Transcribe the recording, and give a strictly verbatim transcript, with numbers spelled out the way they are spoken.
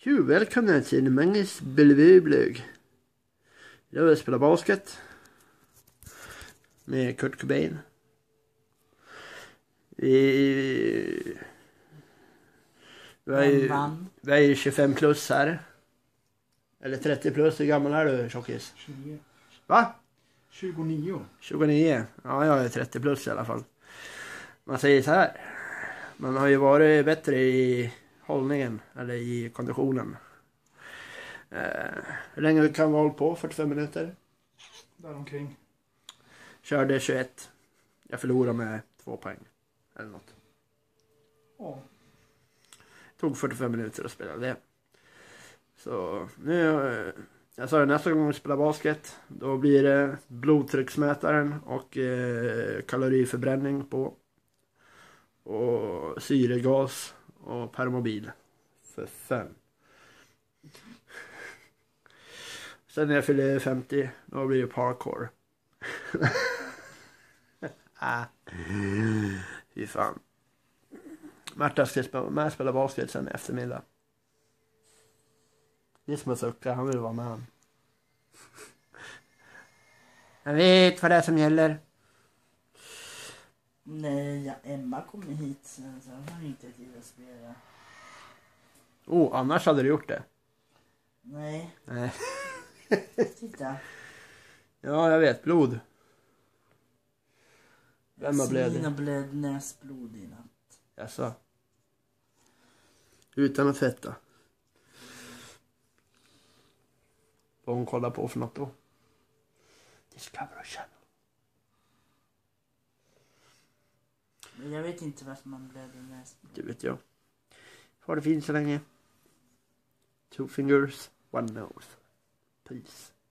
Tjo, välkomna till Manges Bellevue-blogg. Jag vill spela basket med Kurt Cobain. Vi, vi, är ju, vi är ju tjugofem plus här. Eller trettio plus, hur gammal är du, tjockis? tjugonio. Va? tjugonio. tjugonio, ja jag är trettio plus i alla fall. Man säger så här. Man har ju varit bättre i hållningen, eller i konditionen. Eh, hur länge kan vi hålla på? fyrtiofem minuter? Där omkring. Körde tjugoett. Jag förlorade med två poäng. Eller något. Ja. Tog fyrtiofem minuter att spela det. Så nu... Eh, jag sa det, nästa gång vi spelar basket. Då blir det blodtrycksmätaren och eh, kaloriförbränning på. Och syregas och permobil. För fem. Sen när jag fyller femtio, då blir det parkour. ah. Fy fan. Marta ska spela, med spela basket sen eftermiddag. Det är som att sucka, han vill vara med han. Jag vet vad det är som gäller. Nej, ja, Emma kommer hit sen så har han inte tid att spela. Oh, annars hade du gjort det. Nej. Nej. Titta. Ja, jag vet. Blod. Vem har blöd? Mina blöd näsblod i natt. Jaså. Utan att tvätta. Vad hon kollar på för något då? Discovery Channel. Men jag vet inte varför man blöder näsblod. Det vet jag. Har det fint så länge. Two fingers, one nose. Peace.